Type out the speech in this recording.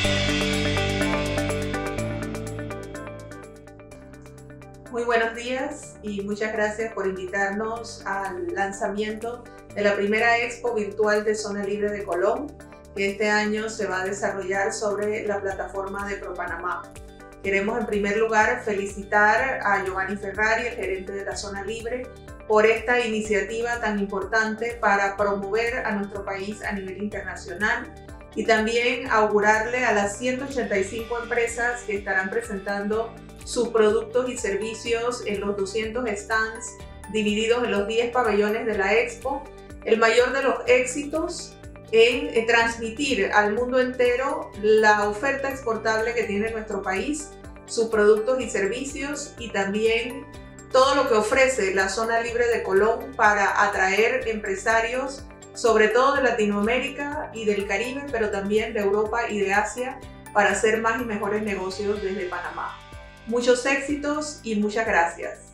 Muy buenos días y muchas gracias por invitarnos al lanzamiento de la primera expo virtual de Zona Libre de Colón, que este año se va a desarrollar sobre la plataforma de ProPanamá. Queremos en primer lugar felicitar a Giovanni Ferrari, el gerente de la Zona Libre, por esta iniciativa tan importante para promover a nuestro país a nivel internacional, y también augurarle a las 185 empresas que estarán presentando sus productos y servicios en los 200 stands divididos en los 10 pabellones de la expo, el mayor de los éxitos en transmitir al mundo entero la oferta exportable que tiene nuestro país, sus productos y servicios, y también todo lo que ofrece la Zona Libre de Colón para atraer empresarios, sobre todo de Latinoamérica y del Caribe, pero también de Europa y de Asia, para hacer más y mejores negocios desde Panamá. Muchos éxitos y muchas gracias.